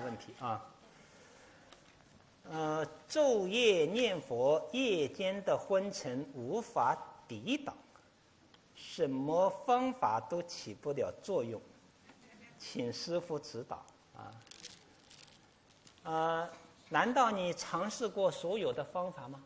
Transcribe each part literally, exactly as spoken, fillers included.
问题啊。呃，昼夜念佛，夜间的昏沉无法抵挡，什么方法都起不了作用，请师父指导啊。呃，难道你尝试过所有的方法吗？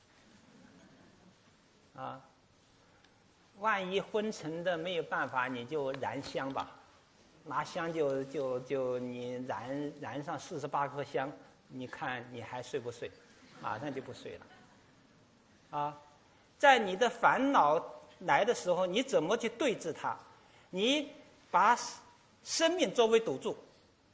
啊，万一昏沉的没有办法，你就燃香吧，拿香就就就你燃燃上四十八颗香，你看你还睡不睡？马上就不睡了。啊，在你的烦恼来的时候，你怎么去对治它？你把生命作为赌注，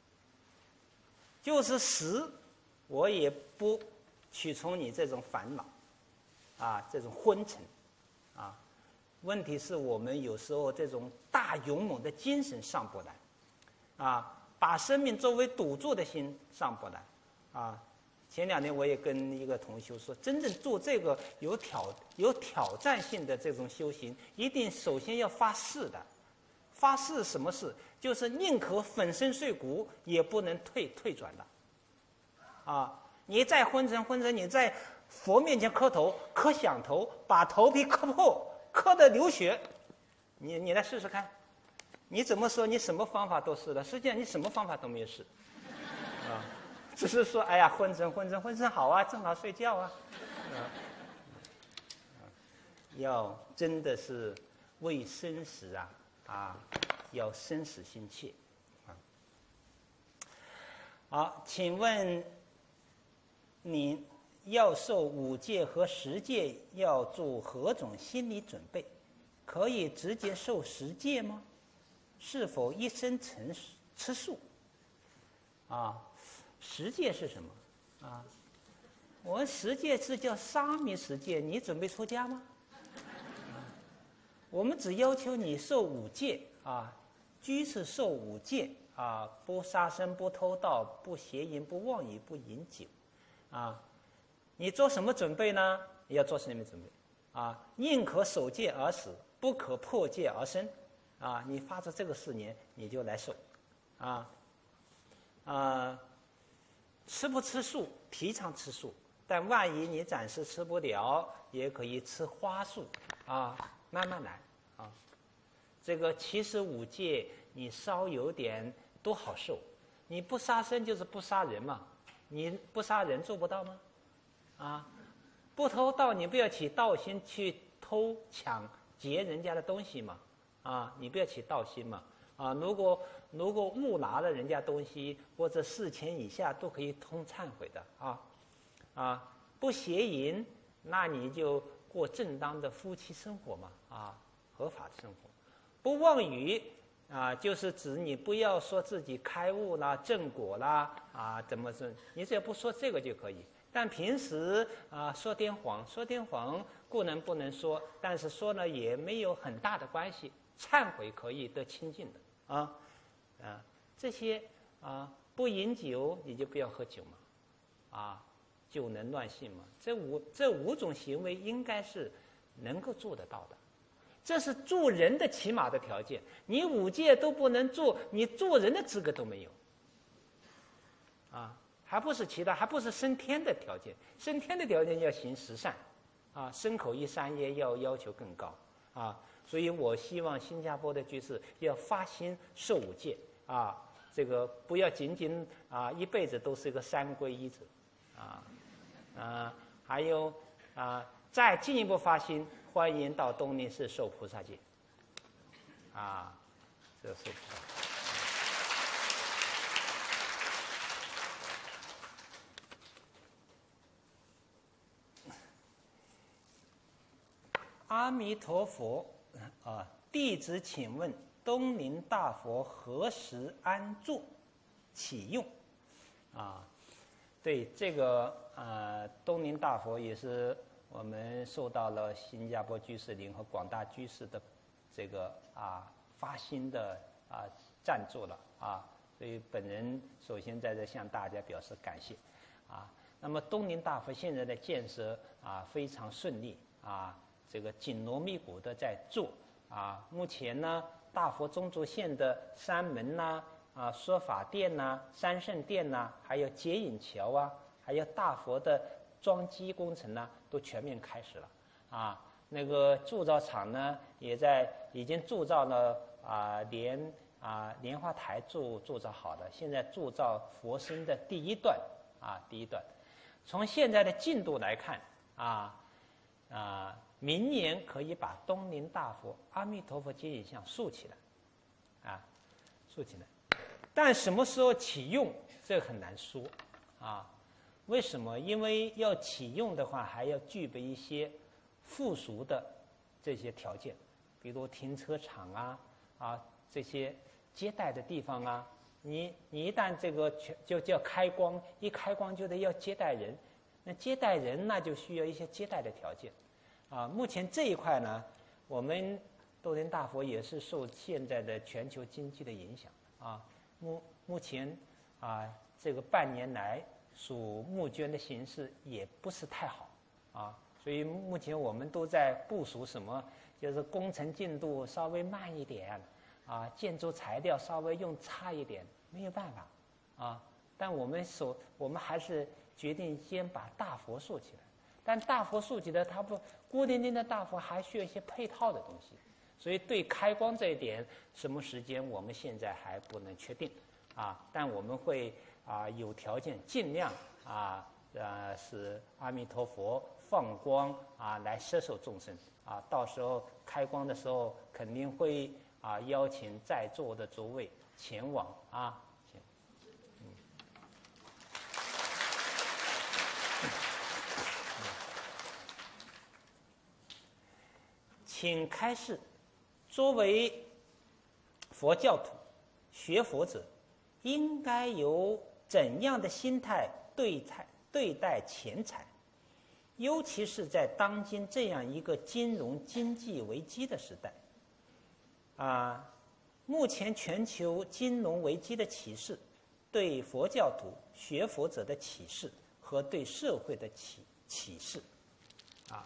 就是死，我也不取从你这种烦恼，啊，这种昏沉，啊。问题是我们有时候这种大勇猛的精神上不来，啊，把生命作为赌注的心上不来，啊。前两天我也跟一个同修说，真正做这个有挑有挑战性的这种修行，一定首先要发誓的。发誓什么事？就是宁可粉身碎骨，也不能退退转的。啊，你再昏沉昏沉，你在佛面前磕头，磕响头，把头皮磕破。磕得流血，你你来试试看，你怎么说？你什么方法都试了，实际上你什么方法都没有试，啊，只是说哎呀昏沉昏沉昏沉好啊，正好睡觉啊，啊，要真的是为生死啊啊，要生死心切啊。好，请问您要受五戒和十戒，要做何种心理准备？可以直接受十戒吗？是否一生成吃素？啊，十戒是什么？啊，我们十戒是叫沙弥十戒，你准备出家吗？啊，我们只要求你受五戒啊，居士受五戒啊，不杀生，不偷盗，不邪淫，不妄语，不饮酒，啊。你做什么准备呢？你要做什么准备？啊，宁可守戒而死，不可破戒而生。啊，你发出这个誓言，你就来受。啊，啊，吃不吃素？提倡吃素，但万一你暂时吃不了，也可以吃花素。啊，慢慢来。啊，这个其实五戒你稍有点都好受。你不杀生就是不杀人嘛，你不杀人做不到吗？啊，不偷盗，你不要起盗心去偷抢劫人家的东西嘛，啊，你不要起盗心嘛，啊，如果如果误拿了人家东西或者事前以下都可以通忏悔的啊，啊，不邪淫，那你就过正当的夫妻生活嘛，啊，合法的生活，不妄语啊，就是指你不要说自己开悟啦、正果啦啊，怎么是，你只要不说这个就可以。但平时啊说点谎，说点谎固然不能说，但是说了也没有很大的关系，忏悔可以得清净的啊啊这些啊不饮酒你就不要喝酒嘛，啊酒能乱性嘛，这五这五种行为应该是能够做得到的，这是做人的起码的条件，你五戒都不能做，你做人的资格都没有啊。还不是其他，还不是升天的条件。升天的条件要行十善，啊，身口意三业要要求更高，啊，所以我希望新加坡的居士要发心受五戒，啊，这个不要仅仅啊一辈子都是一个三皈依者，啊，啊，还有啊，再进一步发心，欢迎到东林寺受菩萨戒，啊，这受菩萨戒。阿弥陀佛，啊，弟子请问东林大佛何时安坐启用？啊，对这个呃东林大佛也是我们受到了新加坡居士林和广大居士的这个啊发心的啊赞助了啊，所以本人首先在这向大家表示感谢啊。那么东林大佛现在的建设啊非常顺利啊。这个紧锣密鼓的在做啊，目前呢，大佛中轴线的山门呐、 啊说法殿呐、三圣殿呐、还有接引桥啊，还有大佛的装机工程呢，都全面开始了啊。那个铸造厂呢，也在已经铸造了啊莲啊莲花台铸铸造好了，现在铸造佛身的第一段啊第一段。从现在的进度来看啊啊，明年可以把东林大佛阿弥陀佛接引像竖起来啊竖起来，但什么时候启用这个很难说啊。为什么？因为要启用的话，还要具备一些附属的这些条件，比如停车场啊啊这些接待的地方啊，你你一旦这个就叫开光，一开光就得要接待人，那接待人那就需要一些接待的条件啊。目前这一块呢，我们兜天大佛也是受现在的全球经济的影响啊。目目前啊这个半年来属募捐的形式也不是太好啊。所以目前我们都在部署什么，就是工程进度稍微慢一点，啊，建筑材料稍微用差一点，没有办法，啊，但我们所我们还是决定先把大佛竖起来。但大佛竖起来，它不孤零零的大佛还需要一些配套的东西，所以对开光这一点，什么时间我们现在还不能确定，啊，但我们会啊有条件尽量啊呃使阿弥陀佛放光啊，来摄受众生啊。到时候开光的时候，肯定会啊邀请在座的诸位前往啊。嗯，请开示，作为佛教徒、学佛者，应该有怎样的心态对待对待钱财？尤其是在当今这样一个金融经济危机的时代，啊，目前全球金融危机的启示，对佛教徒学佛者的启示和对社会的启启示，啊，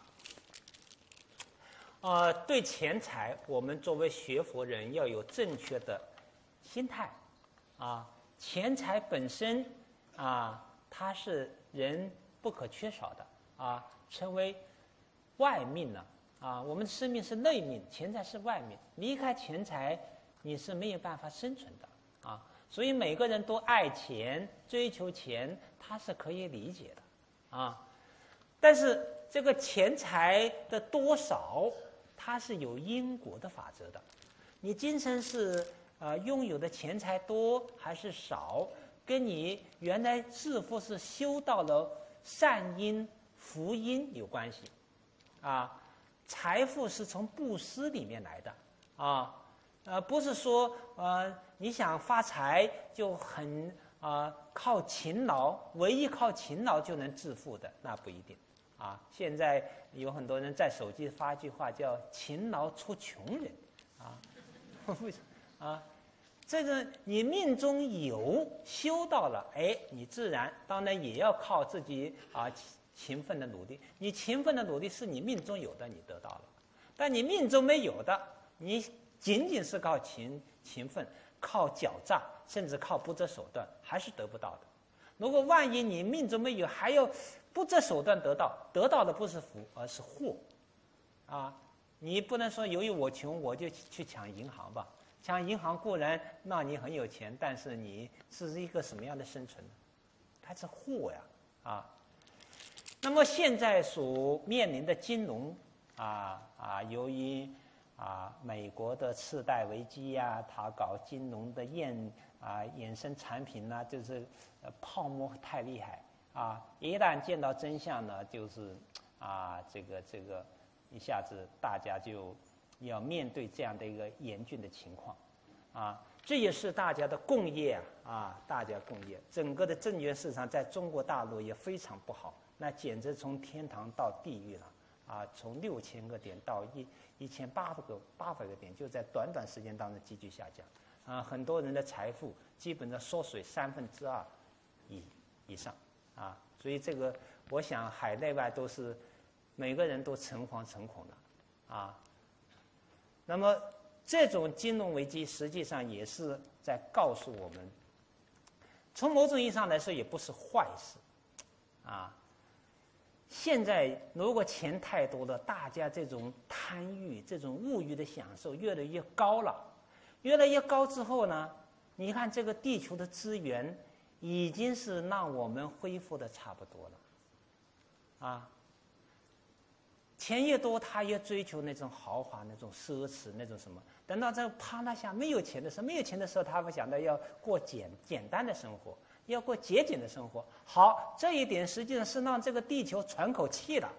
啊，对钱财，我们作为学佛人要有正确的心态，啊，钱财本身啊，它是人不可缺少的。啊，称为外命呢、啊，啊，我们的生命是内命，钱财是外命。离开钱财，你是没有办法生存的啊。所以每个人都爱钱，追求钱，他是可以理解的啊。但是这个钱财的多少，它是有因果的法则的。你今生是呃拥有的钱财多还是少，跟你原来是否是修到了善因。福音有关系，啊，财富是从布施里面来的，啊，呃，不是说呃你想发财就很啊、呃、靠勤劳，唯一靠勤劳就能致富的，那不一定，啊，现在有很多人在手机发一句话叫“勤劳出穷人”，啊，为什么啊？这个你命中有修到了，哎，你自然当然也要靠自己啊。勤奋的努力，你勤奋的努力是你命中有的，你得到了；但你命中没有的，你仅仅是靠勤勤奋、靠狡诈，甚至靠不择手段，还是得不到的。如果万一你命中没有，还要不择手段得到，得到的不是福，而是祸，啊！你不能说由于我穷，我就去抢银行吧？抢银行固然让你很有钱，但是你是一个什么样的生存呢？它是祸呀，啊！那么现在所面临的金融啊啊，由于啊美国的次贷危机呀、啊，它搞金融的衍啊衍生产品呢、啊，就是呃泡沫太厉害啊，一旦见到真相呢，就是啊这个这个一下子大家就要面对这样的一个严峻的情况啊，这也是大家的共业啊啊，大家共业，整个的证券市场在中国大陆也非常不好。那简直从天堂到地狱了啊！从六千个点到一一千八百个八百个点，就在短短时间当中急剧下降啊！很多人的财富基本上缩水三分之二以以上啊！所以这个我想海内外都是每个人都诚惶诚恐的啊。那么这种金融危机实际上也是在告诉我们，从某种意义上来说也不是坏事，啊。现在如果钱太多了，大家这种贪欲、这种物欲的享受越来越高了，越来越高之后呢，你看这个地球的资源已经是让我们恢复的差不多了，啊。钱越多，他越追求那种豪华、那种奢侈、那种什么。等到这啪啦下没有钱的时候，没有钱的时候，他们想到要过简简单的生活，要过节俭的生活。好，这一点实际上是让这个地球喘口气了。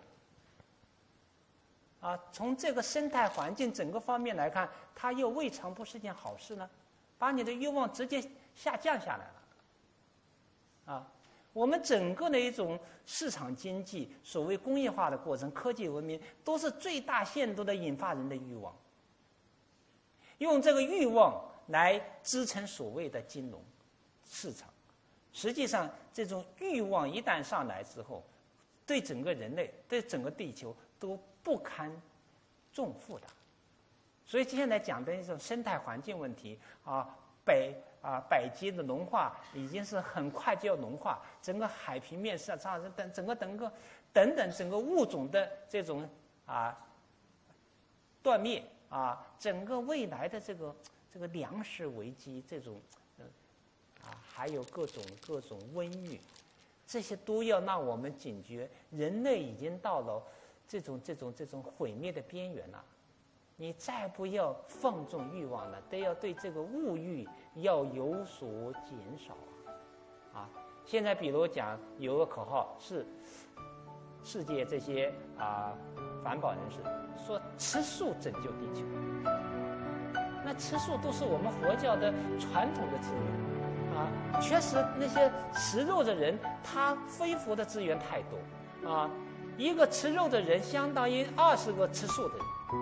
啊，从这个生态环境整个方面来看，它又未尝不是件好事呢，把你的欲望直接下降下来了。啊。我们整个的一种市场经济，所谓工业化的过程、科技文明，都是最大限度的引发人的欲望，用这个欲望来支撑所谓的金融市场。实际上，这种欲望一旦上来之后，对整个人类、对整个地球都不堪重负的。所以现在讲的一种生态环境问题啊，北。啊，北极的融化已经是很快就要融化，整个海平面上上等整个整个等等整个物种的这种啊断灭啊，整个未来的这个这个粮食危机这种呃啊，还有各种各种瘟疫，这些都要让我们警觉，人类已经到了这种这种这种毁灭的边缘了。你再不要放纵欲望了，都要对这个物欲要有所减少啊！啊，现在比如讲有个口号是，世界这些啊环保人士说吃素拯救地球，那吃素都是我们佛教的传统的资源啊，确实那些吃肉的人他恢复的资源太多啊，一个吃肉的人相当于二十个吃素的人。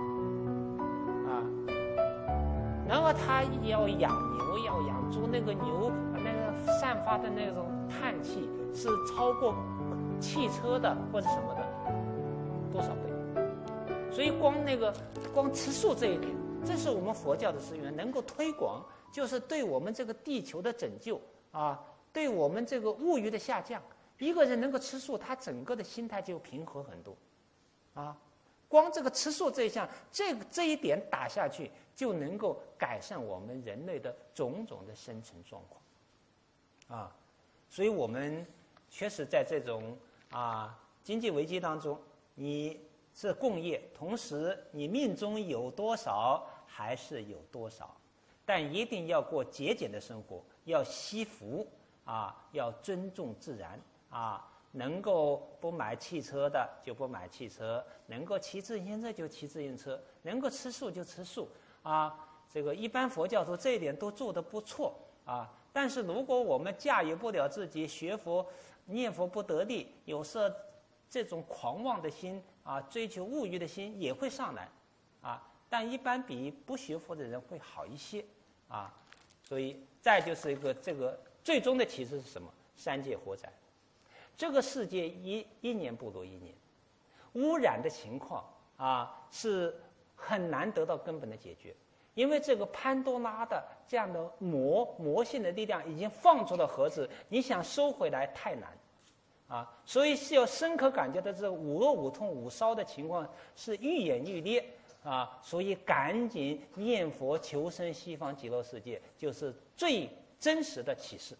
然后他要养牛，要养猪，那个牛那个散发的那种碳气是超过汽车的或者什么的多少倍？所以光那个光吃素这一点，这是我们佛教的资源能够推广，就是对我们这个地球的拯救啊，对我们这个物欲的下降。一个人能够吃素，他整个的心态就平和很多，啊。光这个吃素这一项，这个这一点打下去，就能够改善我们人类的种种的生存状况，啊，所以我们确实在这种啊经济危机当中，你是共业，同时你命中有多少还是有多少，但一定要过节俭的生活，要惜福啊，要尊重自然啊。能够不买汽车的就不买汽车，能够骑自行车就骑自行车，能够吃素就吃素啊。这个一般佛教徒这一点都做得不错啊。但是如果我们驾驭不了自己，学佛念佛不得力，有时候这种狂妄的心啊，追求物欲的心也会上来啊。但一般比不学佛的人会好一些啊。所以再就是一个这个最终的启示是什么？三界火灾。这个世界一一年不如一年，污染的情况啊是很难得到根本的解决，因为这个潘多拉的这样的魔魔性的力量已经放出了盒子，你想收回来太难，啊，所以是要深刻感觉到这五恶五痛五烧的情况是愈演愈烈啊，所以赶紧念佛求生西方极乐世界，就是最真实的启示。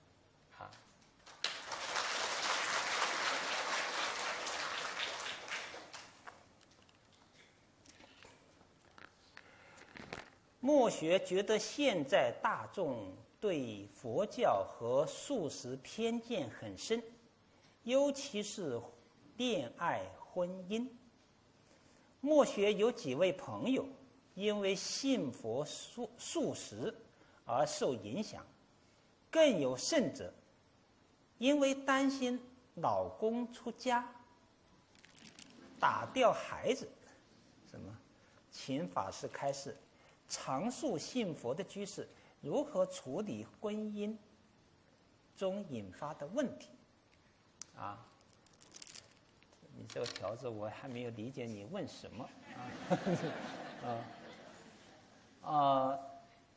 墨学觉得现在大众对佛教和素食偏见很深，尤其是恋爱婚姻。墨学有几位朋友因为信佛素素食而受影响，更有甚者，因为担心老公出家打掉孩子，什么，请法师开示。常素信佛的居士如何处理婚姻中引发的问题？啊，你这个条子我还没有理解你问什么啊？啊，呃，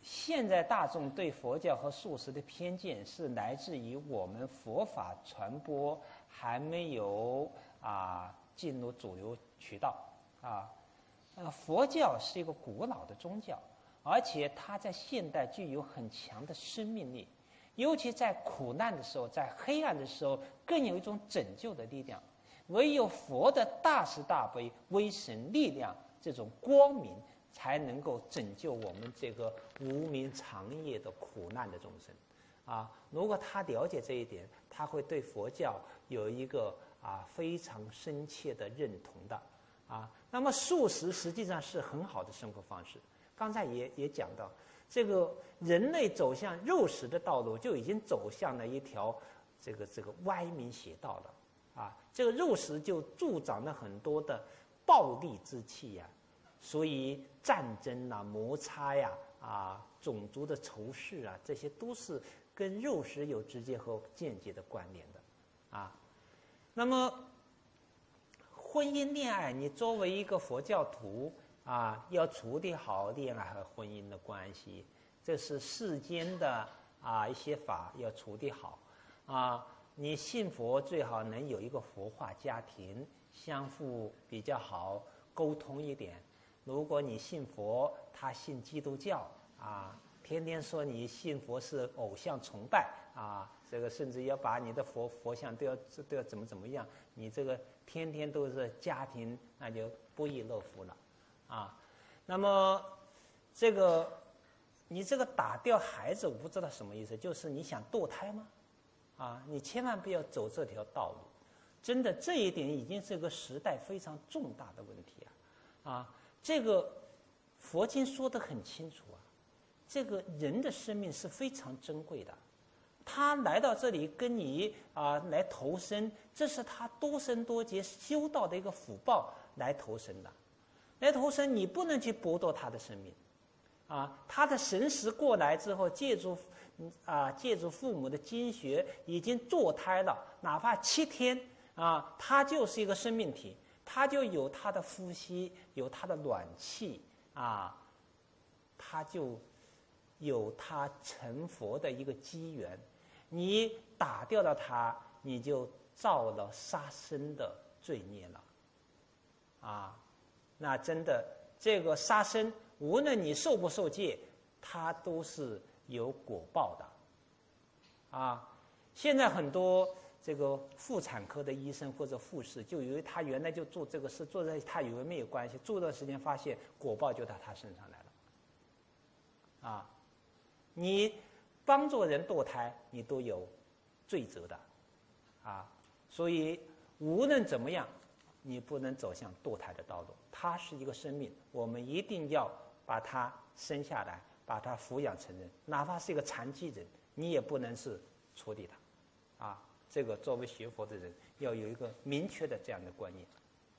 现在大众对佛教和素食的偏见是来自于我们佛法传播还没有啊进入主流渠道啊。呃，佛教是一个古老的宗教，而且它在现代具有很强的生命力，尤其在苦难的时候，在黑暗的时候，更有一种拯救的力量。唯有佛的大慈大悲、威神力量这种光明，才能够拯救我们这个无明长夜的苦难的众生，啊！如果他了解这一点，他会对佛教有一个啊非常深切的认同的，啊。那么素食实际上是很好的生活方式。刚才也也讲到，这个人类走向肉食的道路，就已经走向了一条这个这个歪门邪道了，啊！这个肉食就助长了很多的暴力之气呀、啊。所以战争啊、摩擦呀、啊、种族的仇视啊，这些都是跟肉食有直接和间接的关联的，啊。那么，婚姻恋爱，你作为一个佛教徒啊，要处理好恋爱和婚姻的关系，这是世间的啊一些法要处理好啊。你信佛最好能有一个佛化家庭，相互比较好，沟通一点。如果你信佛，他信基督教啊，天天说你信佛是偶像崇拜啊，这个甚至要把你的佛佛像都要都要怎么怎么样，你这个天天都是家庭，那就不亦乐乎了啊。那么这个你这个打掉孩子，我不知道什么意思，就是你想堕胎吗？啊，你千万不要走这条道路，真的这一点已经是个时代非常重大的问题啊啊。这个佛经说得很清楚啊，这个人的生命是非常珍贵的，他来到这里跟你啊来投生，这是他多生多劫修道的一个福报来投生的，来投生你不能去剥夺他的生命，啊，他的神识过来之后，借助啊借助父母的精血已经堕胎了，哪怕七天啊，他就是一个生命体。他就有他的呼吸，有他的暖气啊，他就有他成佛的一个机缘。你打掉了他，你就造了杀生的罪孽了啊！那真的，这个杀生，无论你受不受戒，它都是有果报的啊！现在很多这个妇产科的医生或者护士，就以为他原来就做这个事，做在他以为没有关系，做段时间发现果报就到他身上来了。啊，你帮助人堕胎，你都有罪责的，啊，所以无论怎么样，你不能走向堕胎的道路。它是一个生命，我们一定要把它生下来，把它抚养成人，哪怕是一个残疾人，你也不能是处理它，啊。这个作为学佛的人要有一个明确的这样的观念。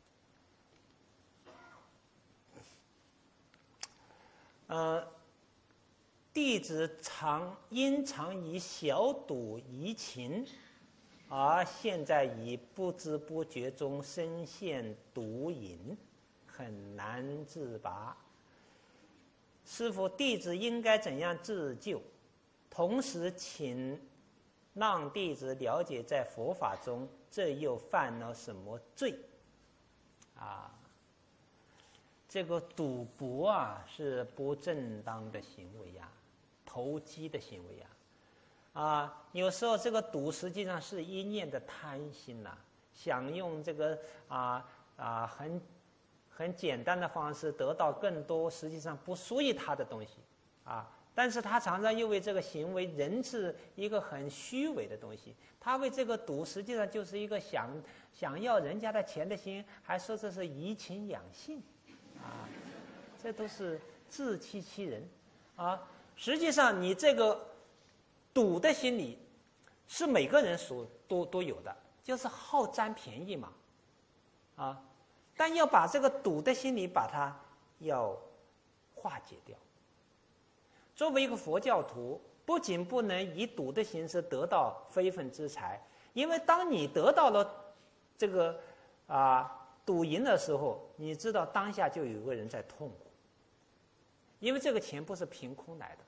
呃，弟子常因常以小赌怡情，而现在已不知不觉中深陷毒瘾，很难自拔。师父，弟子应该怎样自救？同时请让弟子了解在佛法中这又犯了什么罪啊？这个赌博啊是不正当的行为呀、啊，投机的行为呀、啊，啊，有时候这个赌实际上是一念的贪心呐、啊，想用这个啊啊很很简单的方式得到更多实际上不属于他的东西啊。但是他常常又为这个行为，人是一个很虚伪的东西，他为这个赌实际上就是一个想想要人家的钱的心，还说这是怡情养性，啊，这都是自欺欺人，啊，实际上你这个赌的心理是每个人所都都有的，就是好占便宜嘛，啊，但要把这个赌的心理把它要化解掉。作为一个佛教徒，不仅不能以赌的形式得到非分之财，因为当你得到了这个啊赌赢的时候，你知道当下就有个人在痛苦，因为这个钱不是凭空来的，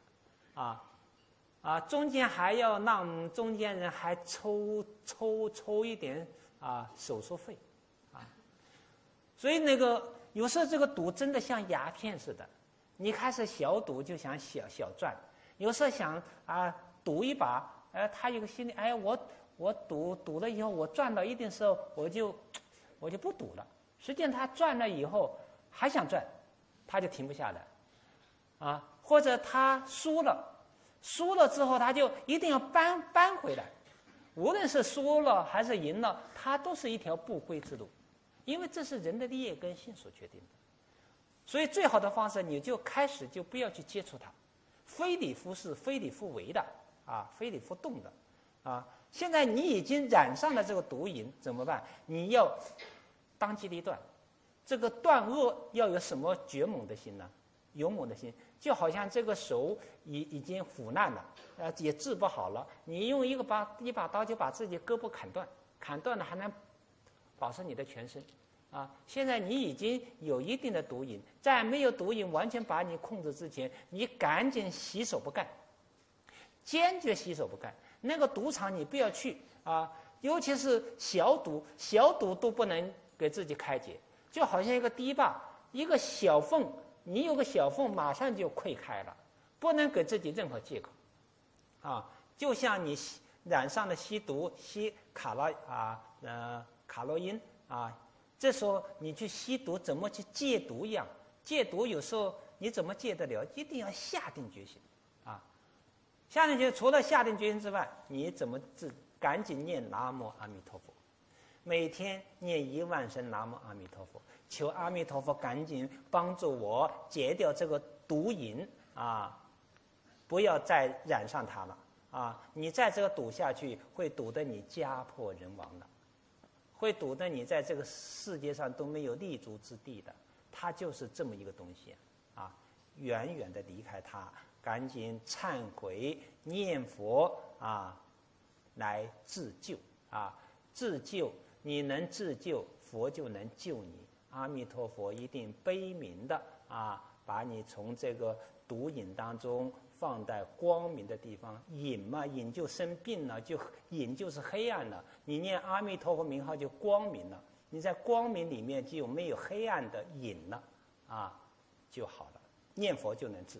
啊啊，中间还要让中间人还抽抽抽一点啊手术费啊，所以那个有时候这个赌真的像鸦片似的，你开始小赌就想小小赚，有时候想啊赌一把，哎、呃，他有个心理，哎，我我赌赌了以后，我赚到一定时候，我就我就不赌了。实际上他赚了以后还想赚，他就停不下来，啊，或者他输了，输了之后他就一定要扳扳回来，无论是输了还是赢了，它都是一条不归之路，因为这是人的劣根性所决定的。所以最好的方式，你就开始就不要去接触它，非礼勿视，非礼勿为的啊，非礼勿动的啊。现在你已经染上了这个毒瘾，怎么办？你要当机立断，这个断恶要有什么绝猛的心呢？勇猛的心，就好像这个手已已经腐烂了，呃，也治不好了。你用一个把一把刀就把自己胳膊砍断，砍断了还能保持你的全身，啊！现在你已经有一定的毒瘾，在没有毒瘾完全把你控制之前，你赶紧洗手不干，坚决洗手不干。那个赌场你不要去啊，尤其是小赌，小赌都不能给自己开解，就好像一个堤坝，一个小缝，你有个小缝马上就溃开了，不能给自己任何借口，啊，就像你染上了吸毒，吸卡拉啊呃卡洛因啊，这时候你去吸毒怎么去戒毒一样，戒毒有时候你怎么戒得了？一定要下定决心。下定决心，除了下定决心之外，你怎么治？赶紧念南无阿弥陀佛，每天念一万声南无阿弥陀佛，求阿弥陀佛赶紧帮助我戒掉这个毒瘾啊，不要再染上它了啊！你再这个赌下去，会赌得你家破人亡的，会赌得你在这个世界上都没有立足之地的。它就是这么一个东西啊，远远的离开它。赶紧忏悔念佛啊，来自救啊！自救，你能自救，佛就能救你。阿弥陀佛一定悲悯的啊，把你从这个毒瘾当中放在光明的地方。瘾嘛，瘾就生病了，就瘾就是黑暗了。你念阿弥陀佛名号就光明了，你在光明里面就没有黑暗的瘾了啊，就好了。念佛就能治。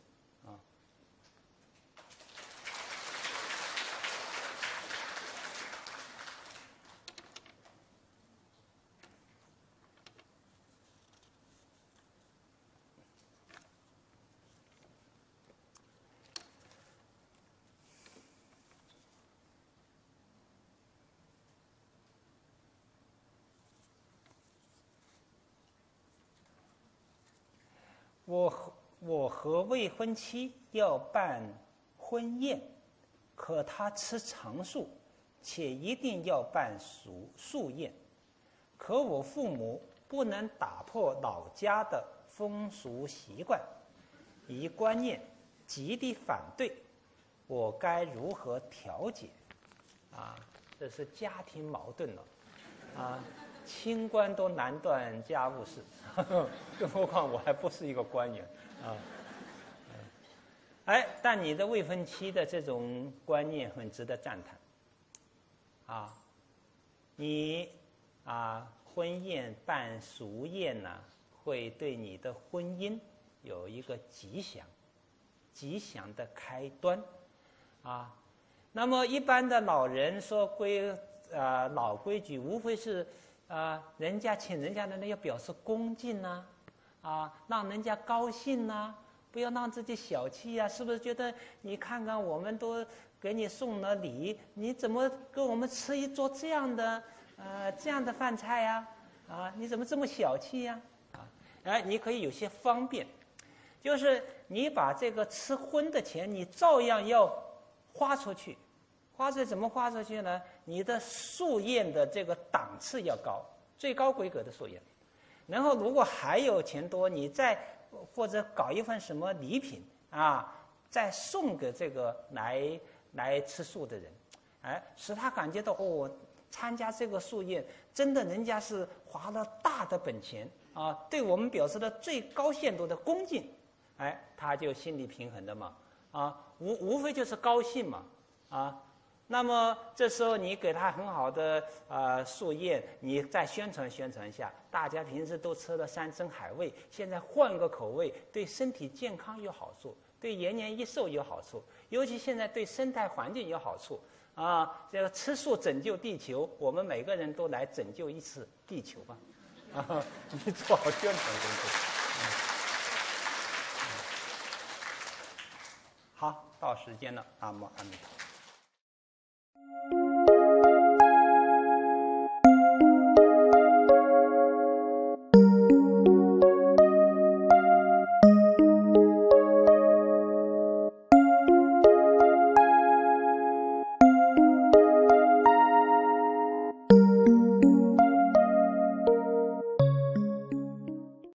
我我和未婚妻要办婚宴，可他吃长素，且一定要办素素宴。可我父母不能打破老家的风俗习惯，一观念极力反对，我该如何调解？啊，这是家庭矛盾了，啊。清官都难断家务事，更何况我还不是一个官员啊！哎，但你的未婚妻的这种观念很值得赞叹啊！你啊，婚宴办俗宴呢、啊，会对你的婚姻有一个吉祥、吉祥的开端啊。那么一般的老人说规啊老规矩，无非是。啊，人家请人家的呢要表示恭敬呐、啊，啊，让人家高兴呐、啊，不要让自己小气呀、啊，是不是？觉得你看看我们都给你送了礼，你怎么跟我们吃一桌这样的呃这样的饭菜呀、啊？啊，你怎么这么小气呀、啊？啊，哎，你可以有些方便，就是你把这个吃荤的钱，你照样要花出去。花出去怎么花出去呢？你的素宴的这个档次要高，最高规格的素宴。然后如果还有钱多，你再或者搞一份什么礼品啊，再送给这个来来吃素的人，哎，使他感觉到哦，参加这个素宴，真的人家是花了大的本钱啊，对我们表示了最高限度的恭敬，哎，他就心理平衡的嘛， 啊，无无非就是高兴嘛，啊。那么这时候你给他很好的呃树叶，你再宣传宣传一下，大家平时都吃的山珍海味，现在换个口味，对身体健康有好处，对延年益寿有好处，尤其现在对生态环境有好处啊！这个吃素拯救地球，我们每个人都来拯救一次地球吧！啊，你做好宣传工作。嗯嗯、好，到时间了，阿弥阿弥陀佛。